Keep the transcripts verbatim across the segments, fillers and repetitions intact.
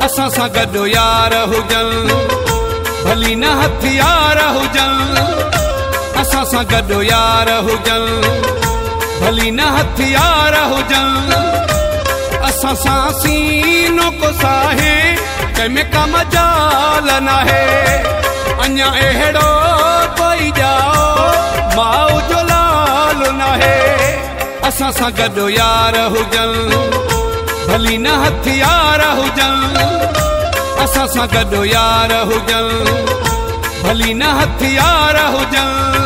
असां सां गॾु यार हुजनि भली न हथियार हुजनि असां सां गॾु यार हुजनि भली न हथियार हुजनि असां सां सीनो को साहे कंहिंमें का मजाल नाहे अञा अहिड़ो कोई जाओ माउ जो लाल नाहे असां सां गॾु यार हुजनि भली न हथियार हुजनि असां सां गॾु यार हुजनि भली न हथियार हुजनि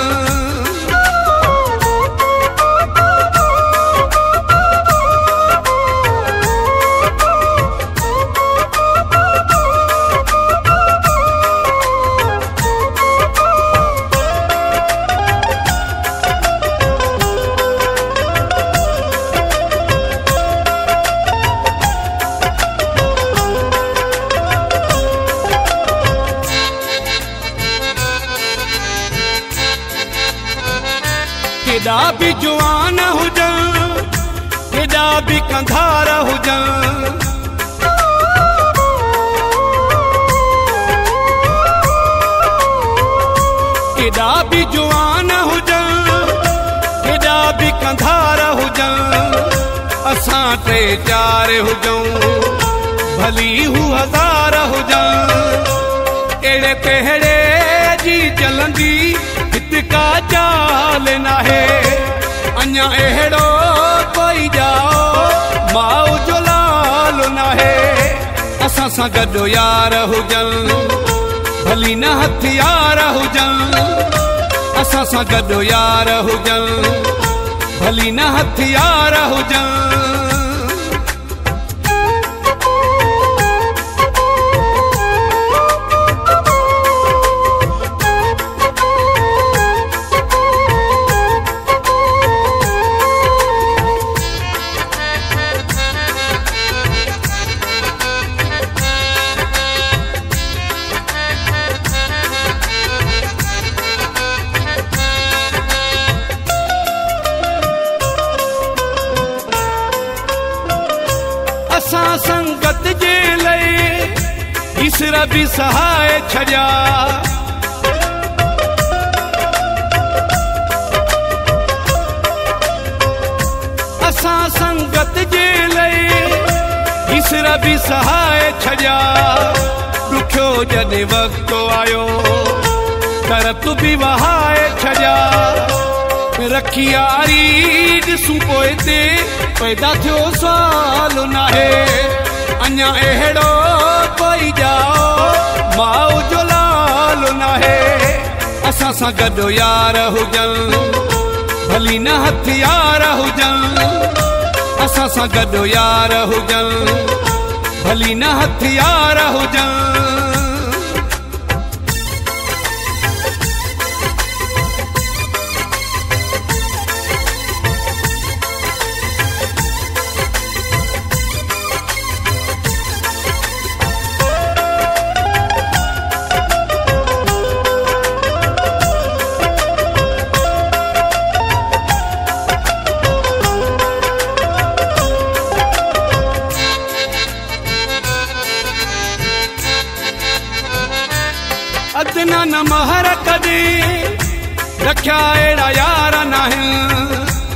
केॾा भी जुआन हुजनि केॾा भी कंधार हुजनि केॾा भी जुआन हुजनि केॾा भी कंधार हुजनि असां टे चार हुजऊं भली हू हज़ार हुजनि अहिड़े तहिड़े जी चलंदी का चाल नाहे अञा अहिड़ो कोई जाओ माउ जो लाल नाहे असां सां गॾु यार हुजनि भली न हथियार हुजनि असां सां गॾु यार हुजनि भली न हथियार हुजनि असां संगत जे लए ईश्वर भी सहाय छॾिया असां संगत जे लए ईश्वर भी सहाय छॾिया ॾुखियो जॾहिं वक़्तु आयो कर तूं बि वहाए छॾिया रखी यारी ॾिसूं पोइ ते पैदा थियो साल नाहे अञा अहिड़ो कोई जाओ माउ जो लाल नाहे असां सां गॾु यार हुजनि भली न हथियार हुजनि असां सां गॾु यार हुजनि भली न हथियार हुजनि अदना न महर कॾहिं रखिया अहिड़ा यार नाहिनि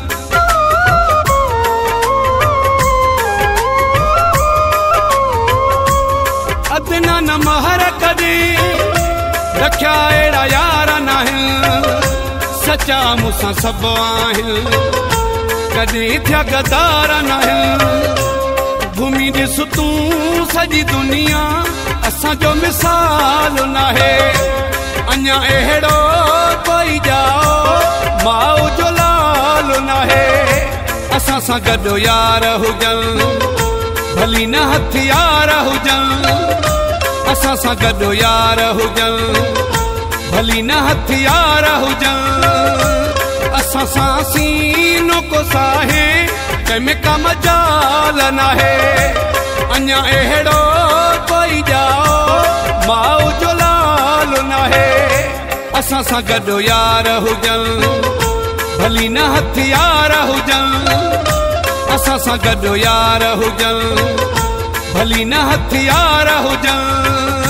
अदना न महर कॾहिं रखिया अहिड़ा यार नाहिनि सचा मूंसां सभु आहिनि कॾहिं थिया गदार नाहिनि घुमी ॾिस तूं सॼी दुनिया असांजो मिसाल नाहे अञा अहिड़ो कोई जाओ माउ जो लाल नाहे असां सां गॾु यार हुजनि भली न हथियार हुजनि असां सां गॾु यार हुजनि भली न हथियार हुजनि असां सां सीनो को साहे कंहिंमें का मजाल नाहे अञा अहिड़ो कोई जाओ माउ जो लाल नाहे असां सां गॾु यार हुजनि भली न हथियार हुजनि असां सां गॾु यार हुजनि भली न हथियार हुजनि।